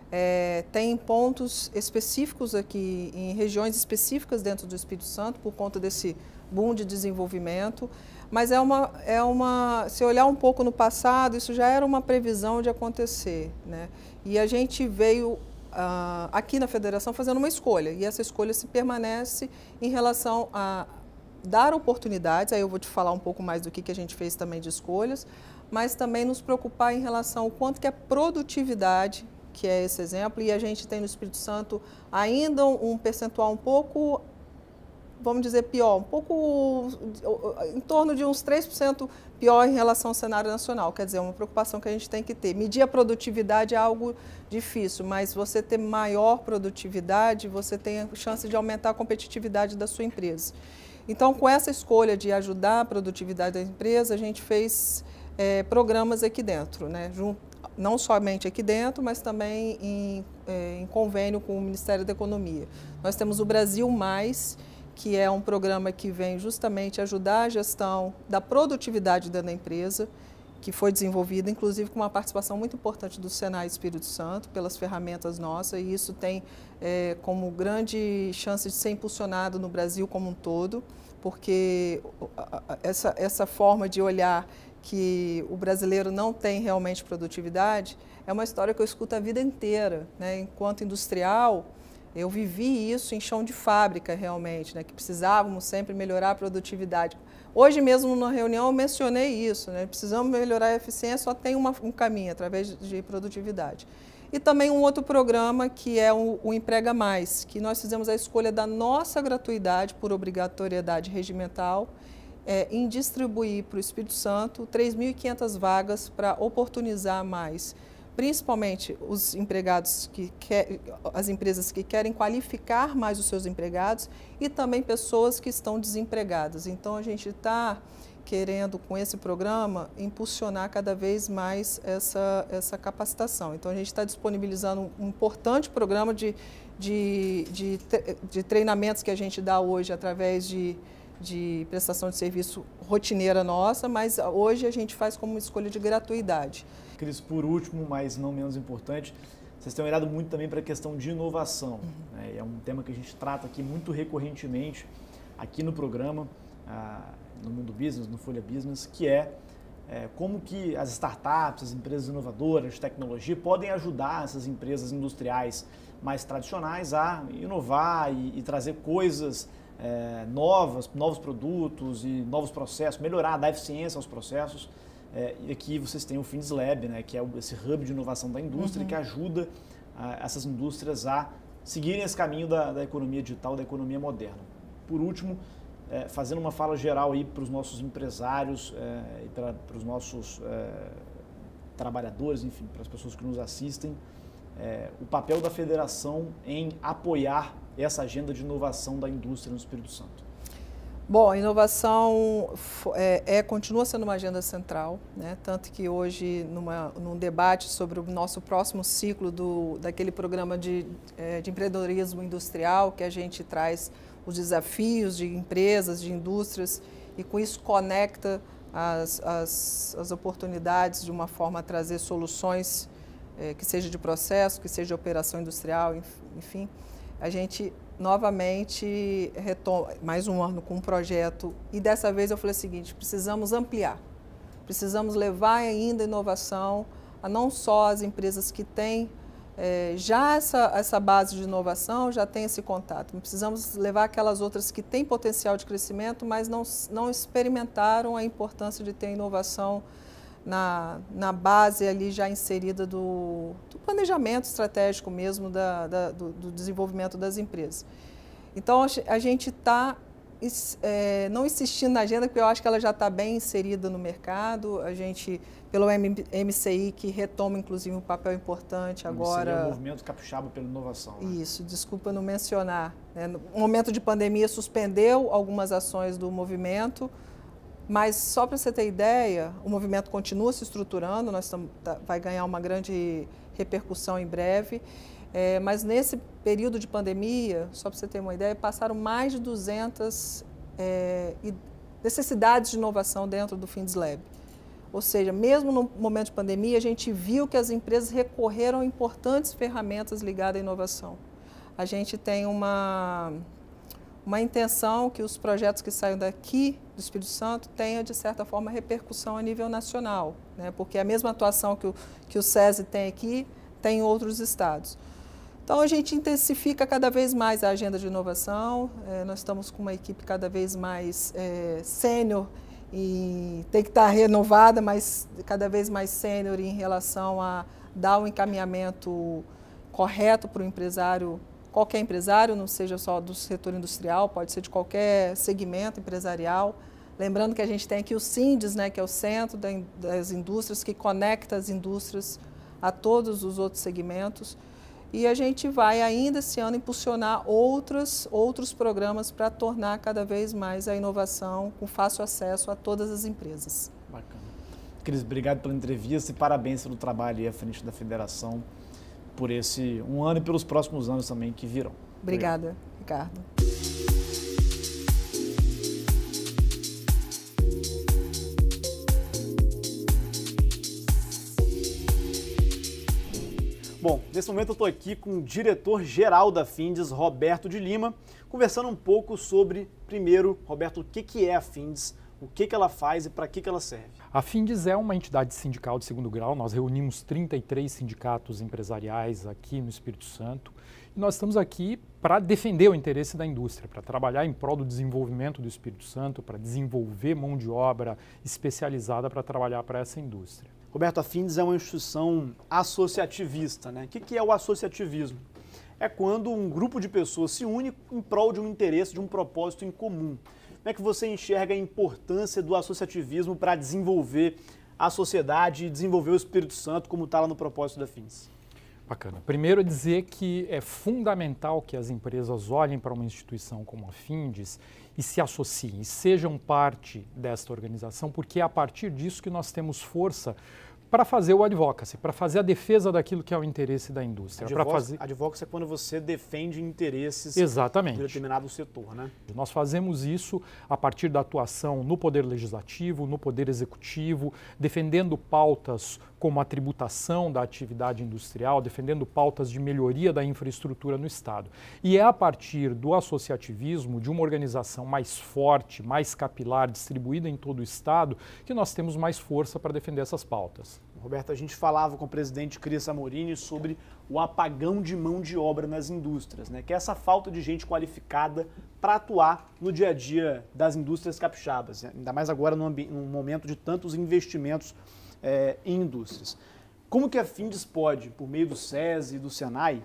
É, tem pontos específicos aqui, em regiões específicas dentro do Espírito Santo, por conta desse boom de desenvolvimento, mas é uma, é uma, se olhar um pouco no passado, isso já era uma previsão de acontecer, né? E a gente veio uh, aqui na federação fazendo uma escolha, e essa escolha se permanece em relação a dar oportunidades, aí eu vou te falar um pouco mais do que, que a gente fez também de escolhas, mas também nos preocupar em relação ao quanto que a produtividade, que é esse exemplo, e a gente tem no Espírito Santo ainda um percentual um pouco, vamos dizer, pior, um pouco em torno de uns três por cento pior em relação ao cenário nacional. Quer dizer, é uma preocupação que a gente tem que ter. Medir a produtividade é algo difícil, mas você ter maior produtividade, você tem a chance de aumentar a competitividade da sua empresa. Então, com essa escolha de ajudar a produtividade da empresa, a gente fez é, programas aqui dentro, né, junto, não somente aqui dentro, mas também em, em convênio com o Ministério da Economia. Nós temos o Brasil Mais, que é um programa que vem justamente ajudar a gestão da produtividade dentro da empresa, que foi desenvolvida, inclusive, com uma participação muito importante do Senai Espírito Santo, pelas ferramentas nossas, e isso tem é, como grande chance de ser impulsionado no Brasil como um todo, porque essa, essa forma de olhar que o brasileiro não tem realmente produtividade, é uma história que eu escuto a vida inteira, né? Enquanto industrial, eu vivi isso em chão de fábrica realmente, né? Que precisávamos sempre melhorar a produtividade. Hoje mesmo, numa reunião, eu mencionei isso, né? Precisamos melhorar a eficiência, só tem uma, um caminho, através de produtividade. E também um outro programa que é o, o Emprega Mais, que nós fizemos a escolha da nossa gratuidade por obrigatoriedade regimental, É, em distribuir para o Espírito Santo três mil e quinhentas vagas para oportunizar mais, principalmente os empregados que quer, as empresas que querem qualificar mais os seus empregados e também pessoas que estão desempregadas. Então a gente está querendo com esse programa impulsionar cada vez mais essa, essa capacitação. Então a gente está disponibilizando um importante programa de, de, de, de treinamentos que a gente dá hoje através de de prestação de serviço rotineira nossa, mas hoje a gente faz como uma escolha de gratuidade. Cris, por último, mas não menos importante, vocês têm olhado muito também para a questão de inovação. Uhum. Né? É um tema que a gente trata aqui muito recorrentemente aqui no programa, ah, no Mundo Business, no Folha Business, que é, é como que as startups, as empresas inovadoras de tecnologia podem ajudar essas empresas industriais mais tradicionais a inovar e, e trazer coisas É, novas, novos produtos e novos processos, melhorar, dar eficiência aos processos. É, e aqui vocês têm o FindsLab, né, que é esse hub de inovação da indústria, uhum. que ajuda a, essas indústrias a seguirem esse caminho da, da economia digital, da economia moderna. Por último, é, fazendo uma fala geral aí para os nossos empresários é, e para, para os nossos é, trabalhadores, enfim, para as pessoas que nos assistem, é, o papel da federação em apoiar essa agenda de inovação da indústria no Espírito Santo. Bom, a inovação é, é, continua sendo uma agenda central, né? Tanto que hoje, numa, num debate sobre o nosso próximo ciclo do, daquele programa de, é, de empreendedorismo industrial, que a gente traz os desafios de empresas, de indústrias, e com isso conecta as, as, as oportunidades de uma forma a trazer soluções, é, que seja de processo, que seja de operação industrial, enfim. A gente novamente, retomo, mais um ano com um projeto, e dessa vez eu falei o seguinte, precisamos ampliar, precisamos levar ainda inovação a não só as empresas que têm é, já essa, essa base de inovação, já tem esse contato, precisamos levar aquelas outras que têm potencial de crescimento, mas não, não experimentaram a importância de ter inovação Na, na base ali já inserida do, do planejamento estratégico mesmo da, da, do, do desenvolvimento das empresas. Então, a gente está é, não insistindo na agenda, porque eu acho que ela já está bem inserida no mercado. A gente, pelo M C I, que retoma inclusive um papel importante agora. M C I é o Movimento Capixaba pela Inovação. Né? Isso, desculpa não mencionar. Né? No momento de pandemia suspendeu algumas ações do movimento, mas só para você ter ideia, o movimento continua se estruturando, nós tamo, tá, vai ganhar uma grande repercussão em breve, é, mas nesse período de pandemia, só para você ter uma ideia, passaram mais de duzentas é, necessidades de inovação dentro do FindesLab. Ou seja, mesmo no momento de pandemia, a gente viu que as empresas recorreram a importantes ferramentas ligadas à inovação. A gente tem uma... uma intenção que os projetos que saiam daqui do Espírito Santo tenham, de certa forma, repercussão a nível nacional, né? Porque a mesma atuação que o, que o SESI tem aqui, tem em outros estados. Então, a gente intensifica cada vez mais a agenda de inovação, é, nós estamos com uma equipe cada vez mais é, sênior, e tem que estar renovada, mas cada vez mais sênior em relação a dar o encaminhamento correto para o empresário, qualquer empresário, não seja só do setor industrial, pode ser de qualquer segmento empresarial. Lembrando que a gente tem aqui o SINDES, né, que é o Centro das Indústrias, que conecta as indústrias a todos os outros segmentos. E a gente vai ainda esse ano impulsionar outros, outros programas para tornar cada vez mais a inovação com fácil acesso a todas as empresas. Bacana. Cris, obrigado pela entrevista e parabéns pelo trabalho aí à frente da Federação, por esse um ano e pelos próximos anos também que virão. Obrigada, Ricardo. Bom, nesse momento eu estou aqui com o diretor-geral da Findes, Roberto de Lima, conversando um pouco sobre, primeiro, Roberto, o que, que é a Findes, o que, que ela faz e para que, que ela serve? A Findes é uma entidade sindical de segundo grau, nós reunimos trinta e três sindicatos empresariais aqui no Espírito Santo e nós estamos aqui para defender o interesse da indústria, para trabalhar em prol do desenvolvimento do Espírito Santo, para desenvolver mão de obra especializada para trabalhar para essa indústria. Roberto, a Findes é uma instituição associativista, né? O que, que é o associativismo? É quando um grupo de pessoas se une em prol de um interesse, de um propósito em comum. Como é que você enxerga a importância do associativismo para desenvolver a sociedade e desenvolver o Espírito Santo, como está lá no propósito da Findes? Bacana. Primeiro é dizer que é fundamental que as empresas olhem para uma instituição como a Findes e se associem, e sejam parte desta organização, porque é a partir disso que nós temos força para fazer o advocacy, para fazer a defesa daquilo que é o interesse da indústria. Advocacy, fazer... advocacy é quando você defende interesses Exatamente. de determinado setor, né? Nós fazemos isso a partir da atuação no Poder Legislativo, no Poder Executivo, defendendo pautas como a tributação da atividade industrial, defendendo pautas de melhoria da infraestrutura no Estado. E é a partir do associativismo, de uma organização mais forte, mais capilar, distribuída em todo o Estado, que nós temos mais força para defender essas pautas. Roberto, a gente falava com o presidente Cris Amorini sobre o apagão de mão de obra nas indústrias, né? Que é essa falta de gente qualificada para atuar no dia a dia das indústrias capixabas, ainda mais agora num, num momento de tantos investimentos é, em indústrias. Como que a Findes pode, por meio do SESI e do Senai,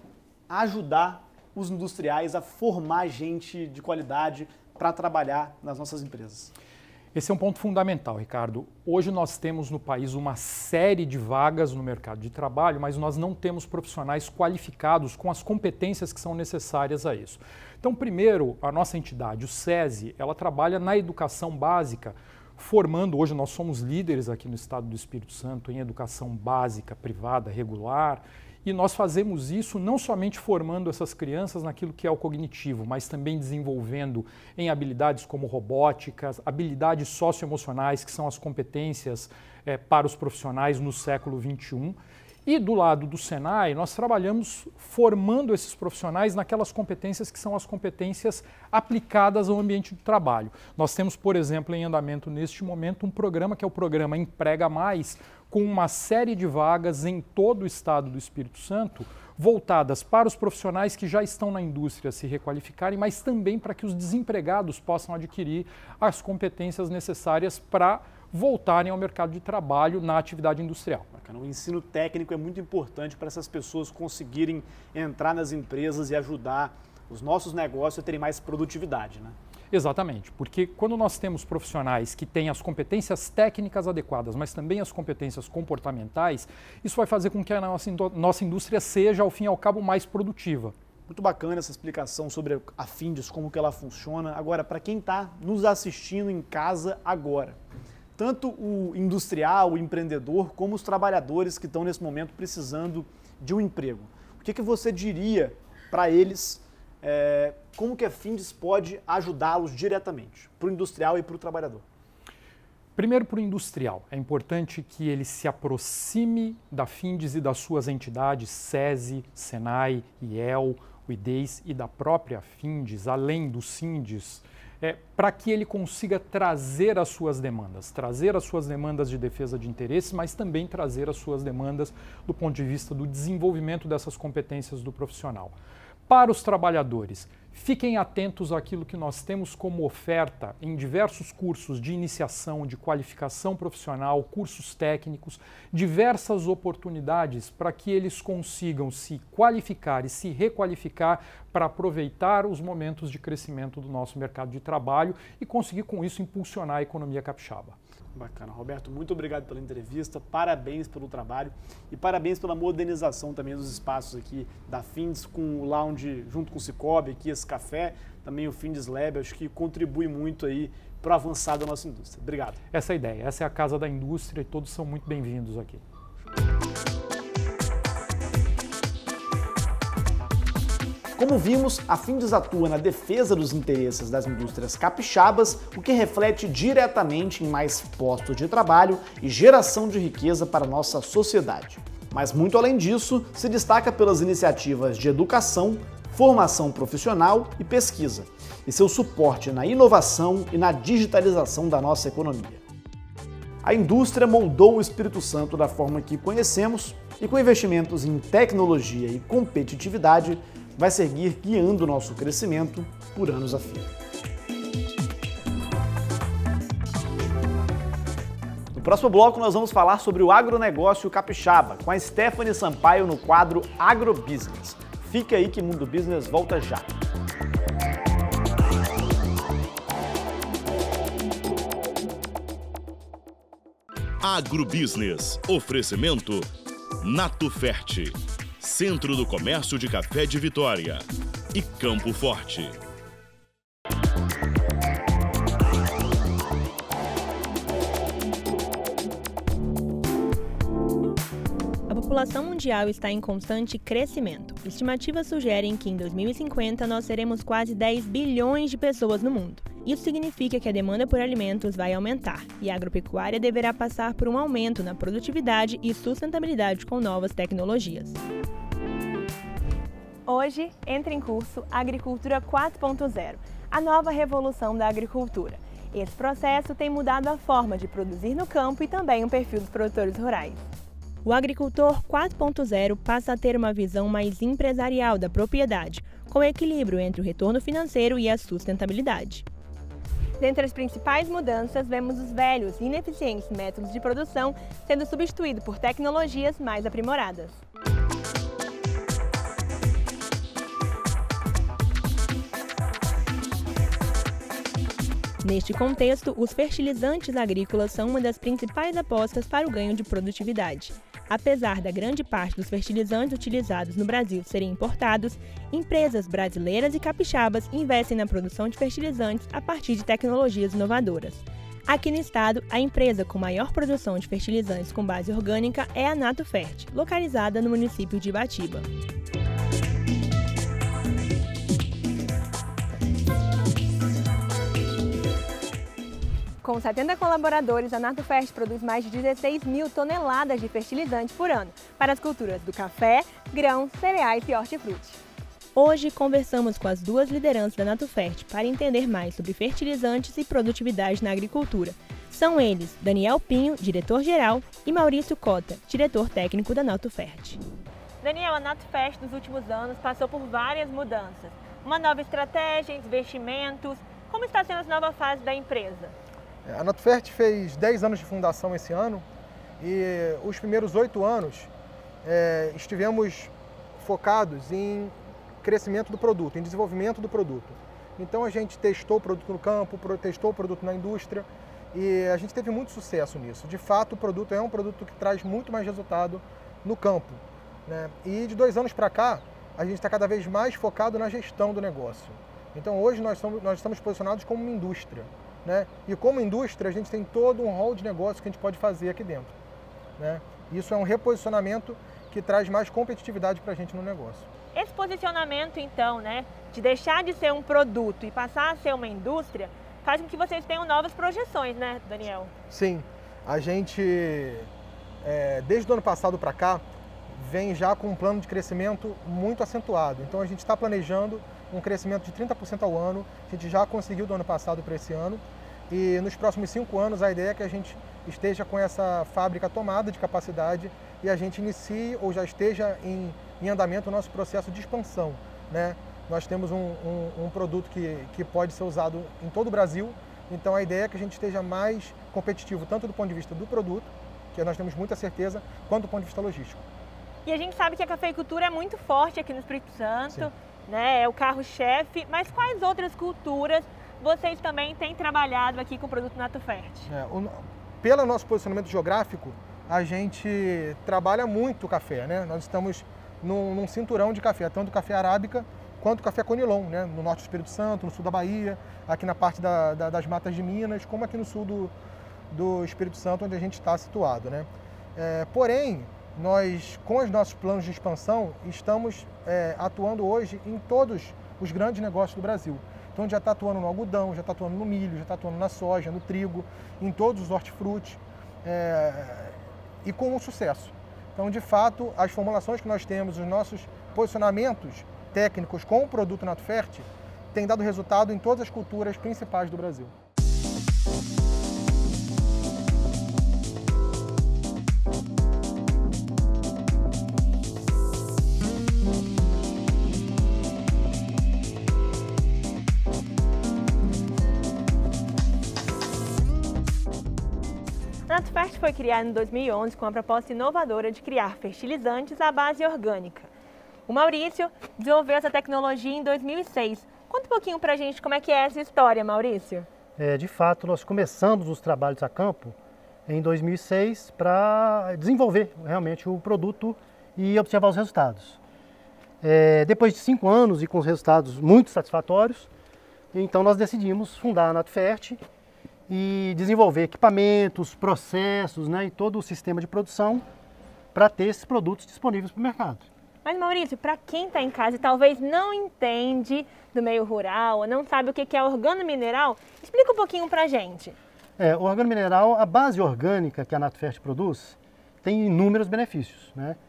ajudar os industriais a formar gente de qualidade para trabalhar nas nossas empresas? Esse é um ponto fundamental, Ricardo. Hoje nós temos no país uma série de vagas no mercado de trabalho, mas nós não temos profissionais qualificados com as competências que são necessárias a isso. Então, primeiro, a nossa entidade, o SESI, ela trabalha na educação básica, formando, hoje nós somos líderes aqui no estado do Espírito Santo em educação básica, privada, regular, e nós fazemos isso não somente formando essas crianças naquilo que é o cognitivo, mas também desenvolvendo em habilidades como robótica, habilidades socioemocionais, que são as competências é, para os profissionais no século vinte e um. E do lado do Senai, nós trabalhamos formando esses profissionais naquelas competências que são as competências aplicadas ao ambiente de trabalho. Nós temos, por exemplo, em andamento neste momento um programa que é o programa Emprega Mais, com uma série de vagas em todo o estado do Espírito Santo, voltadas para os profissionais que já estão na indústria se requalificarem, mas também para que os desempregados possam adquirir as competências necessárias para voltarem ao mercado de trabalho na atividade industrial. Bacana. O ensino técnico é muito importante para essas pessoas conseguirem entrar nas empresas e ajudar os nossos negócios a terem mais produtividade, né? Exatamente, porque quando nós temos profissionais que têm as competências técnicas adequadas, mas também as competências comportamentais, isso vai fazer com que a nossa, nossa indústria seja, ao fim e ao cabo, mais produtiva. Muito bacana essa explicação sobre a Findes, como que ela funciona. Agora, para quem está nos assistindo em casa agora, tanto o industrial, o empreendedor, como os trabalhadores que estão nesse momento precisando de um emprego, o que, que você diria para eles? É, como que a Findes pode ajudá-los diretamente, para o industrial e para o trabalhador? Primeiro, para o industrial, é importante que ele se aproxime da Findes e das suas entidades, SESI, SENAI, I E L, o I D E S e da própria Findes, além do SINDES, é, para que ele consiga trazer as suas demandas, trazer as suas demandas de defesa de interesses, mas também trazer as suas demandas do ponto de vista do desenvolvimento dessas competências do profissional. Para os trabalhadores, fiquem atentos àquilo que nós temos como oferta em diversos cursos de iniciação, de qualificação profissional, cursos técnicos, diversas oportunidades para que eles consigam se qualificar e se requalificar para aproveitar os momentos de crescimento do nosso mercado de trabalho e conseguir com isso impulsionar a economia capixaba. Bacana. Roberto, muito obrigado pela entrevista, parabéns pelo trabalho e parabéns pela modernização também dos espaços aqui da Findes, com o lounge junto com o Cicobi, aqui esse café, também o Findes Lab, acho que contribui muito aí para o avançar da nossa indústria. Obrigado. Essa é a ideia, essa é a casa da indústria e todos são muito bem-vindos aqui. Como vimos, a Findes atua na defesa dos interesses das indústrias capixabas, o que reflete diretamente em mais postos de trabalho e geração de riqueza para a nossa sociedade. Mas muito além disso, se destaca pelas iniciativas de educação, formação profissional e pesquisa, e seu suporte na inovação e na digitalização da nossa economia. A indústria moldou o Espírito Santo da forma que conhecemos e com investimentos em tecnologia e competitividade, vai seguir guiando o nosso crescimento por anos a fio. No próximo bloco nós vamos falar sobre o agronegócio capixaba, com a Stephanie Sampaio no quadro Agrobusiness. Fique aí que Mundo Business volta já. Agrobusiness. Oferecimento Natufert, Centro do Comércio de Café de Vitória e Campo Forte. A população mundial está em constante crescimento. Estimativas sugerem que em dois mil e cinquenta nós teremos quase dez bilhões de pessoas no mundo. Isso significa que a demanda por alimentos vai aumentar e a agropecuária deverá passar por um aumento na produtividade e sustentabilidade com novas tecnologias. Hoje entra em curso a Agricultura quatro ponto zero, a nova revolução da agricultura. Esse processo tem mudado a forma de produzir no campo e também o perfil dos produtores rurais. O Agricultor quatro ponto zero passa a ter uma visão mais empresarial da propriedade, com equilíbrio entre o retorno financeiro e a sustentabilidade. Dentre as principais mudanças, vemos os velhos e ineficientes métodos de produção sendo substituídos por tecnologias mais aprimoradas. Neste contexto, os fertilizantes agrícolas são uma das principais apostas para o ganho de produtividade. Apesar da grande parte dos fertilizantes utilizados no Brasil serem importados, empresas brasileiras e capixabas investem na produção de fertilizantes a partir de tecnologias inovadoras. Aqui no estado, a empresa com maior produção de fertilizantes com base orgânica é a Natufert, localizada no município de Ibatiba. Com setenta colaboradores, a Natufert produz mais de dezesseis mil toneladas de fertilizante por ano para as culturas do café, grãos, cereais e hortifruti. Hoje conversamos com as duas lideranças da Natufert para entender mais sobre fertilizantes e produtividade na agricultura. São eles Daniel Pinho, diretor-geral, e Maurício Cota, diretor técnico da Natufert. Daniel, a Natufert nos últimos anos passou por várias mudanças. Uma nova estratégia, investimentos. Como está sendo essa nova fase da empresa? A Natufert fez dez anos de fundação esse ano e os primeiros oito anos é, estivemos focados em crescimento do produto, em desenvolvimento do produto. Então a gente testou o produto no campo, testou o produto na indústria e a gente teve muito sucesso nisso. De fato, o produto é um produto que traz muito mais resultado no campo, né? E de dois anos para cá, a gente está cada vez mais focado na gestão do negócio. Então hoje nós, somos, nós estamos posicionados como uma indústria, né? E como indústria a gente tem todo um rol de negócio que a gente pode fazer aqui dentro, né? Isso é um reposicionamento que traz mais competitividade para a gente no negócio. Esse posicionamento então, né, de deixar de ser um produto e passar a ser uma indústria, faz com que vocês tenham novas projeções, né, Daniel? Sim, a gente é, desde o ano passado para cá vem já com um plano de crescimento muito acentuado. Então a gente está planejando um crescimento de trinta por cento ao ano, a gente já conseguiu do ano passado para esse ano e nos próximos cinco anos a ideia é que a gente esteja com essa fábrica tomada de capacidade e a gente inicie ou já esteja em, em andamento o nosso processo de expansão, né? Nós temos um, um, um produto que, que pode ser usado em todo o Brasil, então a ideia é que a gente esteja mais competitivo tanto do ponto de vista do produto, que nós temos muita certeza, quanto do ponto de vista logístico. E a gente sabe que a cafeicultura é muito forte aqui no Espírito Santo, né? É o carro-chefe, mas quais outras culturas vocês também têm trabalhado aqui com o produto Natufert? É, o, pelo nosso posicionamento geográfico, a gente trabalha muito o café, né? Nós estamos num, num cinturão de café, tanto café arábica quanto café conilon, né? No norte do Espírito Santo, no sul da Bahia, aqui na parte da, da, das matas de Minas, como aqui no sul do, do Espírito Santo, onde a gente está situado, né? É, porém, nós, com os nossos planos de expansão, estamos é, atuando hoje em todos os grandes negócios do Brasil. Então, a gente já está atuando no algodão, já está atuando no milho, já está atuando na soja, no trigo, em todos os hortifrutis, é, e com um sucesso. Então, de fato, as formulações que nós temos, os nossos posicionamentos técnicos com o produto Natufert têm dado resultado em todas as culturas principais do Brasil. A Natufert foi criada em dois mil e onze com a proposta inovadora de criar fertilizantes à base orgânica. O Maurício desenvolveu essa tecnologia em dois mil e seis. Conta um pouquinho pra gente como é que é essa história, Maurício. É, de fato, nós começamos os trabalhos a campo em dois mil e seis para desenvolver realmente o produto e observar os resultados. É, depois de cinco anos e com os resultados muito satisfatórios, então nós decidimos fundar a Natufert e desenvolver equipamentos, processos, né, e todo o sistema de produção para ter esses produtos disponíveis para o mercado. Mas Maurício, para quem está em casa e talvez não entende do meio rural, ou não sabe o que é organomineral, explica um pouquinho para a gente. É, o organomineral, a base orgânica que a Natufert produz, tem inúmeros benefícios, né?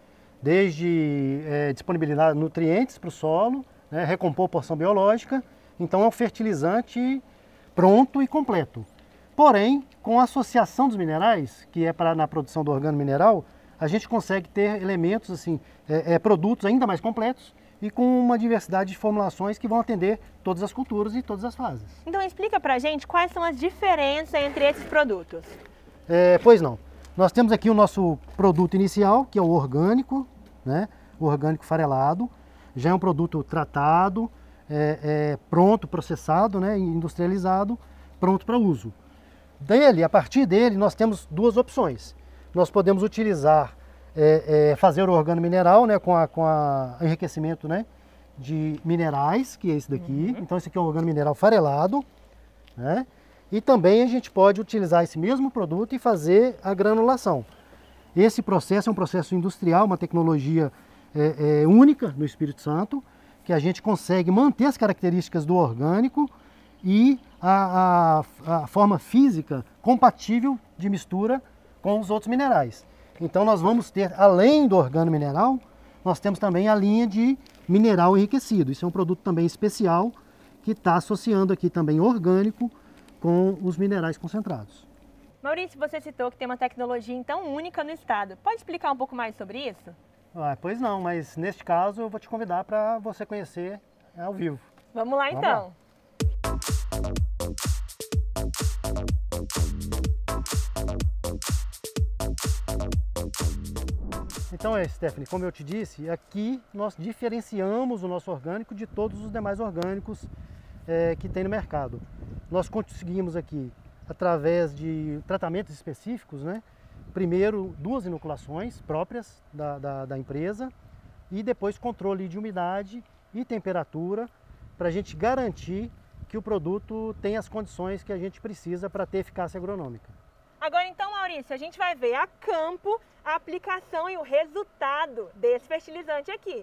Desde é, disponibilidade de nutrientes para o solo, né, recompor porção biológica, então é um fertilizante pronto e completo. Porém, com a associação dos minerais, que é para na produção do organomineral, a gente consegue ter elementos, assim, é, é, produtos ainda mais completos e com uma diversidade de formulações que vão atender todas as culturas e todas as fases. Então explica pra gente quais são as diferenças entre esses produtos. É, pois não. Nós temos aqui o nosso produto inicial, que é o orgânico, né? O orgânico farelado. Já é um produto tratado, é, é, pronto, processado, né? Industrializado, pronto para uso. Dele, a partir dele, nós temos duas opções. Nós podemos utilizar, é, é, fazer o organomineral, né, com, a, com a enriquecimento, né, de minerais, que é esse daqui. Uhum. Então esse aqui é um organomineral farelado, né? E também a gente pode utilizar esse mesmo produto e fazer a granulação. Esse processo é um processo industrial, uma tecnologia é, é, única no Espírito Santo, que a gente consegue manter as características do orgânico e a, a, a forma física compatível de mistura com os outros minerais. Então nós vamos ter, além do organomineral, nós temos também a linha de mineral enriquecido. Isso é um produto também especial que está associando aqui também orgânico com os minerais concentrados. Maurício, você citou que tem uma tecnologia então única no estado. Pode explicar um pouco mais sobre isso? Ah, pois não, mas neste caso eu vou te convidar para você conhecer ao vivo. Vamos lá Vamos então. lá. Então é, Stephanie, como eu te disse, aqui nós diferenciamos o nosso orgânico de todos os demais orgânicos é, que tem no mercado. Nós conseguimos aqui, através de tratamentos específicos, né? Primeiro, duas inoculações próprias da, da, da empresa e depois controle de umidade e temperatura para a gente garantir que o produto tem as condições que a gente precisa para ter eficácia agronômica. Agora então, Maurício, a gente vai ver a campo a aplicação e o resultado desse fertilizante aqui.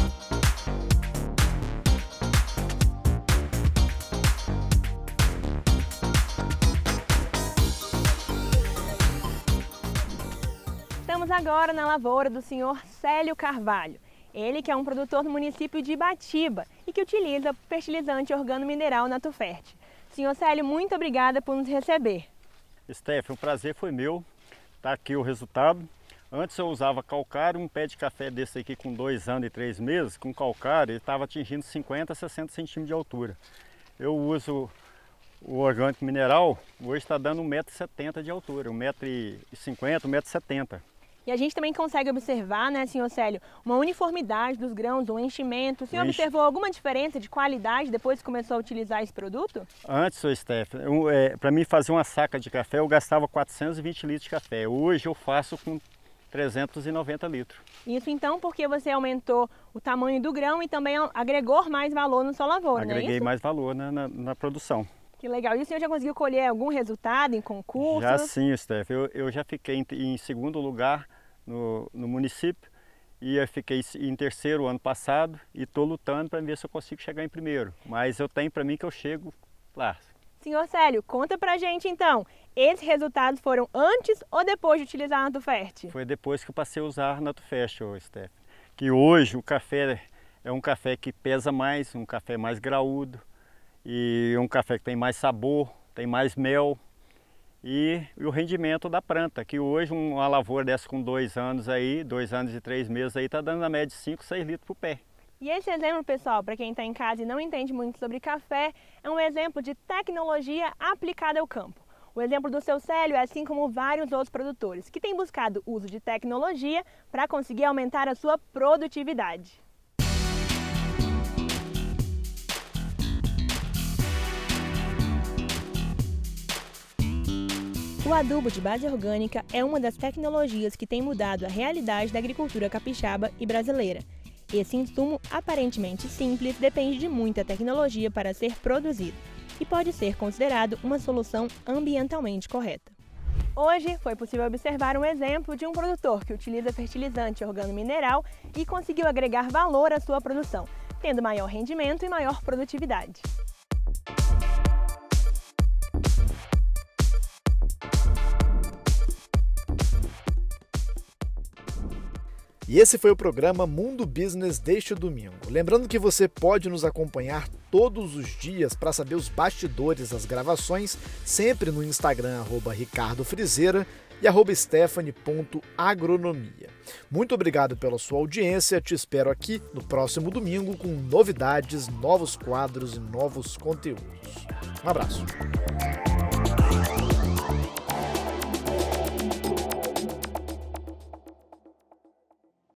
Estamos agora na lavoura do senhor Célio Carvalho. Ele que é um produtor do município de Ibatiba e que utiliza fertilizante organomineral Natufert. Senhor Célio, muito obrigada por nos receber. Steph, o prazer foi meu. Tá aqui o resultado. Antes eu usava calcário, um pé de café desse aqui com dois anos e três meses, com calcário, ele estava atingindo cinquenta a sessenta centímetros de altura. Eu uso o orgânico mineral, hoje está dando um metro e setenta de altura, um metro e cinquenta, um metro e setenta. E a gente também consegue observar, né, senhor Célio, uma uniformidade dos grãos, um enchimento. O senhor Enche... observou alguma diferença de qualidade depois que começou a utilizar esse produto? Antes, senhor Steph, é, para mim fazer uma saca de café, eu gastava quatrocentos e vinte litros de café. Hoje eu faço com trezentos e noventa litros. Isso então porque você aumentou o tamanho do grão e também agregou mais valor na sua lavoura, Agreguei não é isso? mais valor na, na, na produção. Que legal. E o senhor já conseguiu colher algum resultado em concursos? Já sim, Steph. Eu, eu já fiquei em, em segundo lugar no, no município e eu fiquei em terceiro ano passado e estou lutando para ver se eu consigo chegar em primeiro. Mas eu tenho para mim que eu chego lá. Senhor Célio, conta pra gente então, esses resultados foram antes ou depois de utilizar a Natufert? Foi depois que eu passei a usar a Natufert, Steph. Que hoje o café é um café que pesa mais, um café mais graúdo e um café que tem mais sabor, tem mais mel e, e o rendimento da planta, que hoje uma lavoura dessa com dois anos aí, dois anos e três meses aí, está dando na média de cinco, seis litros por pé. E esse exemplo, pessoal, para quem está em casa e não entende muito sobre café, é um exemplo de tecnologia aplicada ao campo. O exemplo do seu Célio é assim como vários outros produtores, que têm buscado o uso de tecnologia para conseguir aumentar a sua produtividade. O adubo de base orgânica é uma das tecnologias que tem mudado a realidade da agricultura capixaba e brasileira. Esse insumo, aparentemente simples, depende de muita tecnologia para ser produzido e pode ser considerado uma solução ambientalmente correta. Hoje foi possível observar um exemplo de um produtor que utiliza fertilizante organomineral e conseguiu agregar valor à sua produção, tendo maior rendimento e maior produtividade. E esse foi o programa Mundo Business deste domingo. Lembrando que você pode nos acompanhar todos os dias para saber os bastidores das gravações, sempre no Instagram, arroba Ricardo Frizeira e arroba Stephanie ponto agronomia. Muito obrigado pela sua audiência, te espero aqui no próximo domingo com novidades, novos quadros e novos conteúdos. Um abraço.